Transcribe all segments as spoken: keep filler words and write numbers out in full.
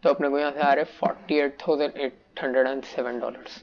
तो अपने को यहाँ से आ रहे forty eight thousand eight hundred and seven dollars.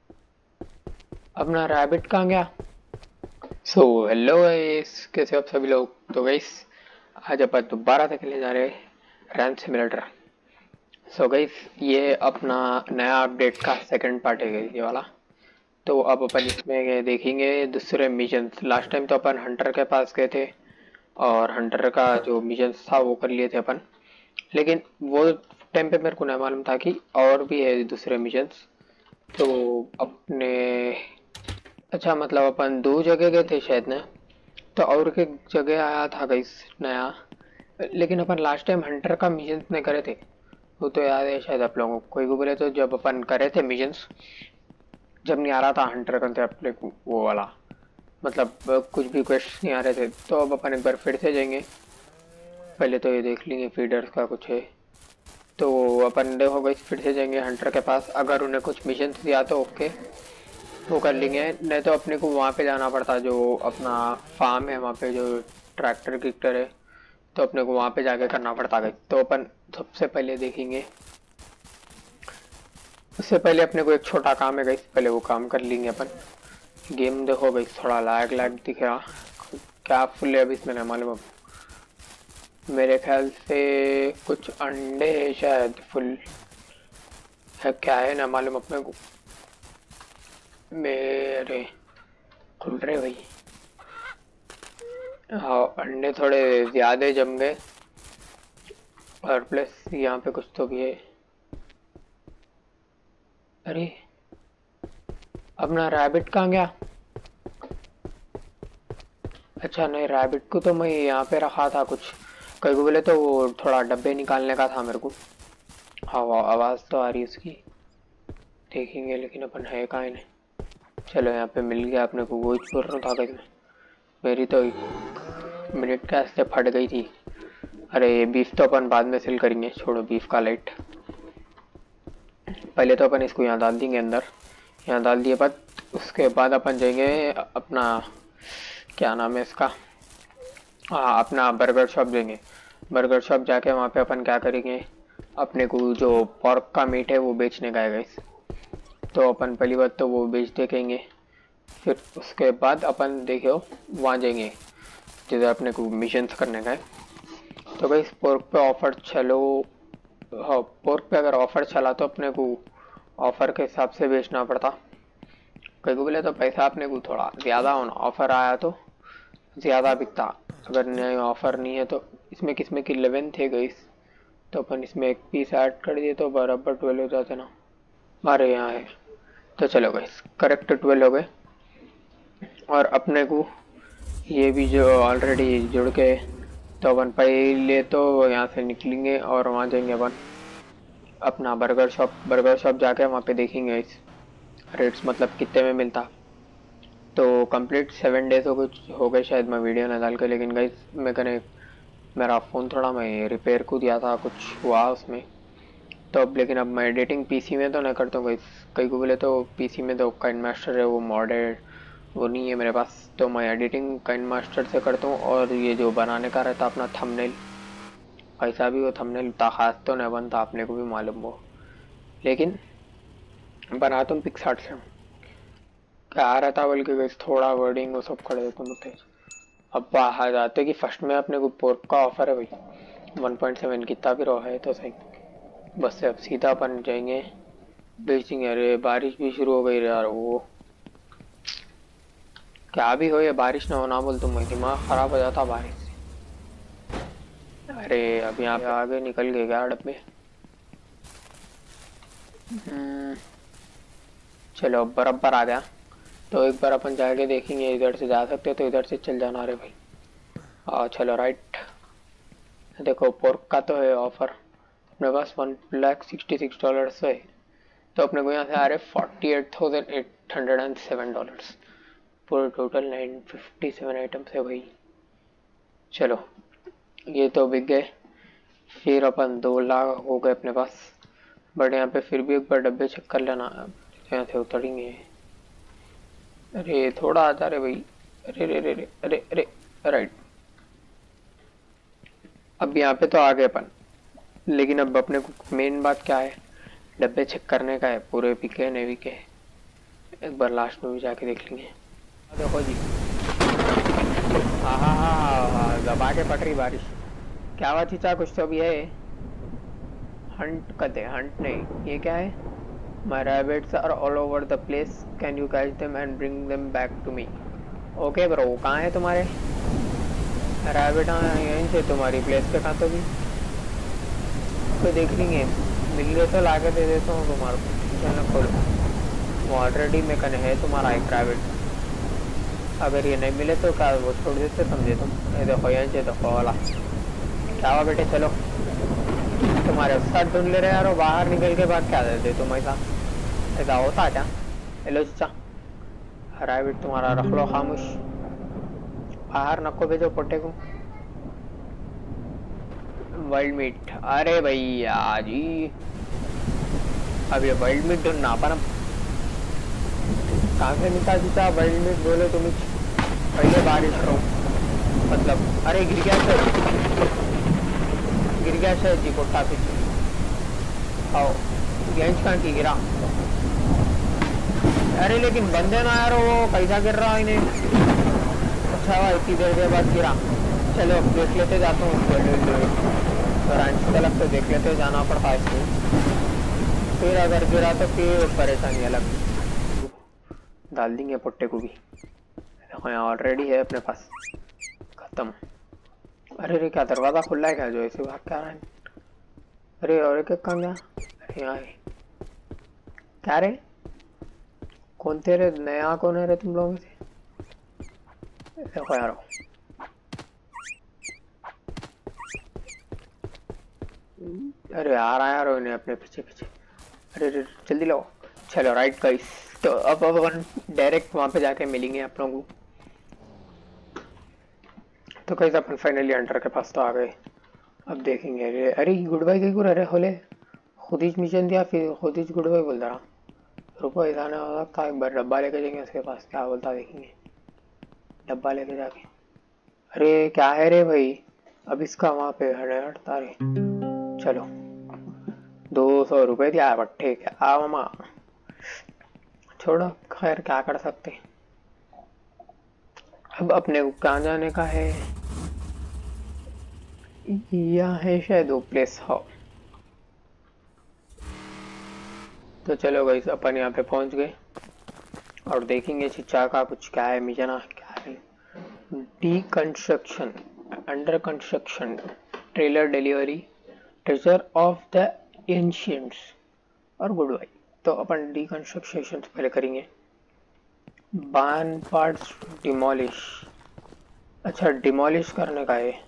अपना रैबिट कहाँ गया? सो हेलो गाइस, कैसे हो आप सभी लोग। तो गाइस आज अपन दोबारा से खेलने जा रहे हैं रैन सिमुलेटर। सो गाइस ये अपना नया अपडेट का सेकंड पार्ट है ये वाला। तो अब अपन इसमें देखेंगे दूसरे मिशन। लास्ट टाइम तो अपन हंटर के पास गए थे और हंटर का जो मिशन था वो कर लिए थे अपन, लेकिन वो टाइम पे मेरे को नहीं मालूम था कि और भी है दूसरे मिशंस। तो अपने अच्छा मतलब अपन दो जगह गए थे शायद ना, तो और एक जगह आया था गाइस नया, लेकिन अपन लास्ट टाइम हंटर का मिशन नहीं करे थे। वो तो याद है शायद आप लोगों को। कोई को बोले तो जब अपन करे थे मिशंस, जब नहीं आ रहा था हंटर करते अपने को वो वाला, मतलब कुछ भी क्वेश्चन नहीं आ रहे थे, तो अब अपन एक बार फिर से जाएंगे। पहले तो ये देख लेंगे फीडर्स का कुछ है, तो अपन देखो गाइस फिर से जाएंगे हंटर के पास। अगर उन्हें कुछ मिशन दिया तो ओके वो कर लेंगे, नहीं तो अपने को वहाँ पे जाना पड़ता जो अपना फार्म है, वहाँ पे जो ट्रैक्टर गिक्टर है, तो अपने को वहाँ पे जाके करना पड़ता है। तो अपन सबसे पहले देखेंगे, उससे पहले अपने को एक छोटा काम है गाइस, पहले वो काम कर लेंगे अपन। गेम देखो गाइस थोड़ा लैग लैग दिख रहा, क्या फुल है अभी इसमें नहीं मालूम। अब मेरे ख्याल से कुछ अंडे है शायद, फुल है क्या है ना मालूम अपने को। मेरे खुल रहे भाई, हाँ अंडे थोड़े ज्यादा जम गए, और प्लस यहाँ पे कुछ तो भी है। अरे अपना रैबिट कहाँ गया? अच्छा नहीं, रैबिट को तो मैं यहाँ पे रखा था कुछ, कई को बोले तो वो थोड़ा डब्बे निकालने का था मेरे को। हाँ आवाज़ तो आ रही है उसकी, देखेंगे लेकिन अपन है कहाँ इन्हें। चलो यहाँ पे मिल गया अपने को, वो ही छोड़ रहा था कहीं में। मेरी तो मिनट के वास्ते फट गई थी। अरे ये बीफ तो अपन बाद में सेल करेंगे, छोड़ो बीफ का लाइट। पहले तो अपन इसको यहाँ डाल देंगे अंदर, यहाँ डाल दिए बाद उसके बाद अपन जाएंगे अपना क्या नाम है इसका, हाँ अपना बर्गर शॉप जाएंगे। बर्गर शॉप जाके वहाँ पे अपन क्या करेंगे, अपने को जो पोर्क का मीट है वो बेचने का है गाइस। तो अपन पहली बात तो वो बेच देखेंगे, फिर उसके बाद अपन देखो वहाँ जाएंगे जिधर अपने को मिशंस करने का है। तो गाइस पोर्क पे ऑफर चलो, हाँ पोर्क पे अगर ऑफर चला तो अपने को ऑफर के हिसाब से बेचना पड़ता। कई को बोले तो पैसा अपने को थोड़ा ज़्यादा होना, ऑफर आया तो ज़्यादा बिकता, अगर नहीं ऑफर नहीं है तो। इसमें किसमें कि इलेवन थे गाइस, तो अपन इसमें एक पीस ऐड कर दिए तो बराबर ट्वेल्व हो जाते ना। हमारे यहाँ है तो चलो गाइस करेक्ट ट्वेल्व हो गए। और अपने को ये भी जो ऑलरेडी जुड़ के, तो अपन पहले तो यहाँ से निकलेंगे और वहाँ जाएंगे अपन अपना बर्गर शॉप। बर्गर शॉप जाके वहाँ पे देखेंगे इस रेट्स मतलब कितने में मिलता। तो कंप्लीट सेवन डेज हो गए हो गए शायद मैं वीडियो न डाल के, लेकिन गाइस मैं कने मेरा फ़ोन थोड़ा मैं रिपेयर को दिया था, कुछ हुआ उसमें। तो अब लेकिन अब मैं एडिटिंग पीसी में तो नहीं करता हूँ गाइस। कई को बोले तो पीसी में तो काइन मास्टर है वो मॉडेड, वो नहीं है मेरे पास, तो मैं एडिटिंग काइन मास्टर से करता हूँ। और ये जो बनाने का रहता अपना थंबनेल, ऐसा भी वो थंबनेल उतना खास तो नहीं बनता, आपने को भी मालूम हो, लेकिन बनाता हूँ पिक्सार्ट से। क्या रहता बल्कि गाइस थोड़ा वर्डिंग वो सब कर देता हूँ तेज। अब बाहर जाते कि फर्स्ट में अपने को पोर्क का ऑफर है भाई, वन पॉइंट सेवन कितना भी रहा है तो सही। बस से अब सीधा अपन जाएंगे बेचेंगे। अरे बारिश भी शुरू हो गई यार, वो क्या भी हो ये बारिश ना हो ना बोल, तुम दिमाग खराब हो जाता बारिश से। अरे अब यहाँ पे आगे निकल गए क्या डब्बे। हम्म, चलो बराबर आ गया। तो एक बार अपन जाके देखेंगे, इधर से जा सकते तो इधर से चल जाना। अरे भाई हाँ चलो राइट। देखो पोर्क का तो है ऑफर अपने पास, one lakh sixty six dollar है, तो अपने को यहाँ से आ रहे forty eight thousand eight hundred and seven dollars. पूरे total nine fifty seven items है भाई। चलो ये तो बिक गए, फिर अपन दो लाख हो गए अपने पास। बट यहाँ पे फिर भी एक बार डब्बे चेक कर लेना, यहाँ से उतरेंगे। अरे थोड़ा आता रे भाई, अरे अरे अरे अरे अरे राइट। अब यहाँ पे तो आ गए अपन, लेकिन अब अपने को मेन बात क्या है, डब्बे चेक करने का है, पूरे बिके नहीं बिके। एक बार लास्ट में भी जाके देख लेंगे। देखो जी, हाँ हाँ हाँ हाँ, दबा के पट रही बारिश। क्या हुआ चीचा, कुछ तो भी है। हंट कहते, हंट नहीं, ये क्या है? My rabbits are all over the place. Can you catch them and bring them back to me? Okay bro, कहाँ है तुम्हारे रैबिट? यहीं से तुम्हारी प्लेस पे, कहाँ तो भी तो देख लेंगे, मिल गए तो लाके दे देता हूँ तुम्हारे को, चलो खोलो। वो ऑलरेडी में कने है तुम्हारा एक रैबिट, अगर ये नहीं मिले तो क्या वो छोड़ देते समझे तुम। ये देखो यहीं से देखो वाला, क्या हुआ बेटे? चलो तुम्हारे उस्ताद ढूंढ ले रहे यार, बाहर निकल के बाद क्या देते तुम? ऐसा ऐसा होता क्या? हेलो चाचा, रैबिट तुम्हारा रख लो खामोश, बाहर नको भेजो पोटे को। वर्ल्ड मीट, अरे भैया जी, अब ये वर्ल्ड मीट ढूंढना अपन कहाँ से निकाल चाचा? वर्ल्ड मीट बोले तुम पहले बारिश करो मतलब। अरे गिर गया सर, गिर गया शायद जी कोटा पीछे। आओ गेंज कहाँ की गिरा? अरे लेकिन बंदे ना यार, वो कैसा गिर रहा है इन्हें? अच्छा हुआ इतनी देर के बाद गिरा। चलो अब देख लेते, जाता हूँ तलक तो देख लेते, जाना पड़ता है इसको। फिर अगर गिरा तो फिर परेशानी अलग, डाल देंगे पुट्टे को भी। देखो यहाँ ऑलरेडी है अपने पास, खत्म। अरे रे क्या दरवाजा खुला है क्या जो ऐसे भाग क्या रहा है? अरे और एक कहाँ गया? अरे यहाँ है क्या रे? कौन तेरे नया कौन है रे तुम लोगों में से? देखो यार, अरे आ रहा है यार उन्हें अपने पीछे पीछे। अरे रे जल्दी लो। चलो राइट गाइस, तो अब अब अपन डायरेक्ट वहां पे जाके मिलेंगे आप लोगों को। तो गाइस अपन फाइनली अंडर के पास तो आ गए, अब देखेंगे। अरे अरे गुड बाय कहीं को अरे होले खुद ही मिशन दिया, फिर खुद ही गुड बाय बोल रहा। रुको ऐसा ना हो सकता, एक बार डब्बा लेके जाएंगे उसके पास, क्या बोलता देखेंगे। डब्बा लेके जाके, अरे क्या है रे भाई, अब इसका वहां पे हटता रे। चलो दो सौ रुपये दिया बट ठीक है, आ मामा छोड़ो, खैर क्या कर सकते। अब अपने को कहाँ जाने का है? यह है शायद वो प्लेस हो। तो चलो गाइस अपन यहाँ पे पहुंच गए और देखेंगे चिच्चा का कुछ क्या है मिशन, क्या है। De construction, under construction, trailer delivery, treasure of the ancients और गुड बाय। तो अपन डी कंस्ट्रक्शन पहले करेंगे। बार्न पार्ट्स डिमोलिश, अच्छा डिमोलिश करने का है।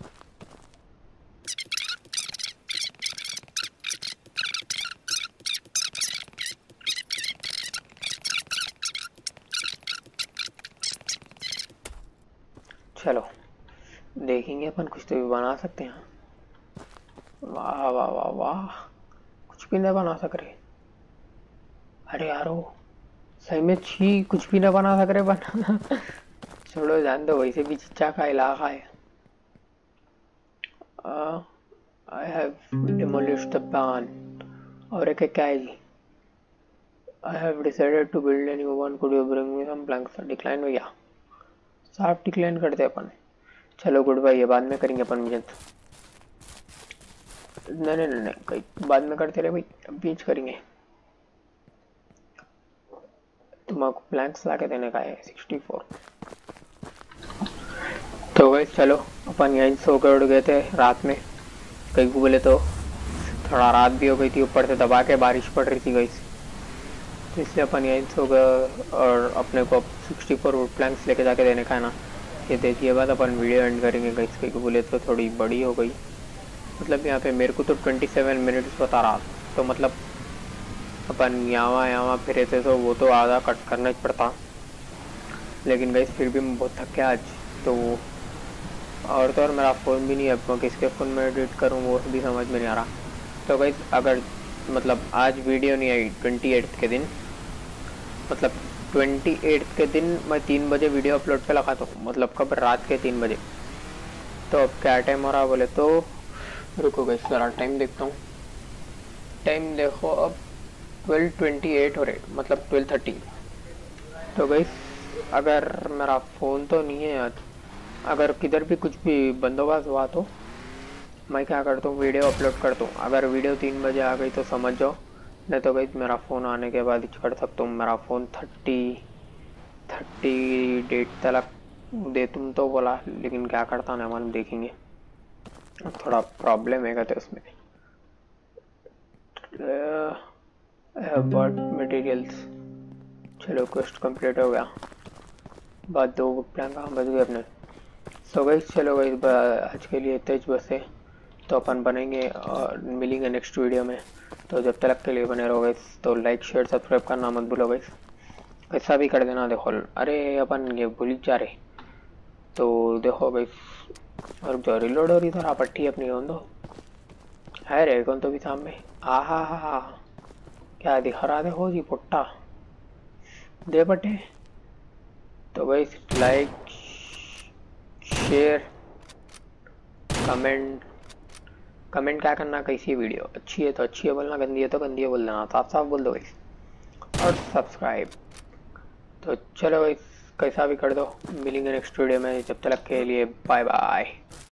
चलो देखेंगे अपन कुछ तो भी बना सकते हैं। वाह वाह वाह वाह, कुछ भी नहीं बना सक रहे। अरे यारो सही में छी, कुछ भी नहीं बना सक रहे बना छोड़ो जान दो, वैसे भी चिच्चा का इलाका है। आई हैव डिमोलिश्ड द बार्न। और एक क्या है जी? I have decided to build a new one, could you bring me some planks? Decline भैया, साफ डिक्लाइन करते अपन। चलो गुड बाय, ये बाद में करेंगे अपन मिशन। नहीं नहीं नहीं कहीं बाद में करते रहे भाई, बीच करेंगे। तुमको प्लैंक्स लाके देने का है सिक्सटी फोर। तो गाइस चलो अपन यहीं सो के उड़ गए थे रात में, कहीं को बोले तो थोड़ा रात भी हो गई थी, ऊपर से दबा के बारिश पड़ रही थी गाइस, तो इसलिए अपन यहीं सो गए। और अपने को सिक्सटी फोर वुड प्लैंक्स लेके जाके देने का है ना, ये देखिए बाद अपन वीडियो एंड करेंगे गाइस। कहीं को बोले तो थोड़ी बड़ी हो गई, मतलब यहाँ पे मेरे को तो सत्ताईस मिनट्स बता रहा, तो मतलब अपन यहाँ यहाँ फिरे थे तो वो तो आधा कट करना ही पड़ता। लेकिन गाइस फिर भी मैं बहुत थक गया आज तो, और तो और मेरा फ़ोन भी नहीं है, अब किसके फ़ोन में एडिट करूँ वो भी समझ में नहीं आ रहा। तो गाइस अगर मतलब आज वीडियो नहीं आई ट्वेंटी एट्थ के दिन, मतलब ट्वेंटी एट्थ के दिन मैं तीन बजे वीडियो अपलोड पे लगा, तो मतलब कब रात के तीन बजे। तो अब क्या टाइम हो रहा बोले तो रुको गाइस जरा टाइम देखता हूँ। टाइम देखो अब ट्वेल्व ट्वेंटी एट हो रहे, मतलब ट्वेल्व थर्टी। तो गाइस अगर मेरा फ़ोन तो नहीं है यार, अगर किधर भी कुछ भी बंदोबस्त हुआ तो मैं क्या करता हूँ, वीडियो अपलोड करता हूँ। अगर वीडियो तीन बजे आ गई तो समझ जाओ, नहीं तो गाइस मेरा फ़ोन आने के बाद ही कर सकता हूँ। मेरा फ़ोन थर्टी थर्टी डेट तक दे तुम तो बोला, लेकिन क्या करता ना मन देखेंगे। अब थोड़ा प्रॉब्लम है तो उसमें बर्ड मटेरियल्स। चलो क्वेस्ट कंप्लीट हो गया। बाद दो प्लान कहाँ बच गए अपने। सो गाइस चलो गाइस आज के लिए तेज बस है, तो अपन बनेंगे और मिलेंगे नेक्स्ट वीडियो में। तो जब तक के लिए बने रहो गाइस, तो लाइक शेयर सब्सक्राइब करना मत भूलो गाइस, ऐसा भी कर देना। देखो अरे अपन ये भूल जा रहे, तो देखो गाइस और जो रिलोड हो रही थोड़ा पट्टी अपनी कौन दो है रे, कौन तो भी सामने। आ हा हा हा क्या दिखा रहा देखो जी पुट्टा दे पट्टे। तो guys like share comment, comment क्या करना, कैसी वीडियो अच्छी है तो अच्छी है बोलना, गंदी है तो गंदी है बोल देना, साफ साफ बोल दो गाइस। और सब्सक्राइब। तो चलो गाइस कैसा भी कर दो, मिलेंगे नेक्स्ट वीडियो में, जब तक के लिए बाय बाय।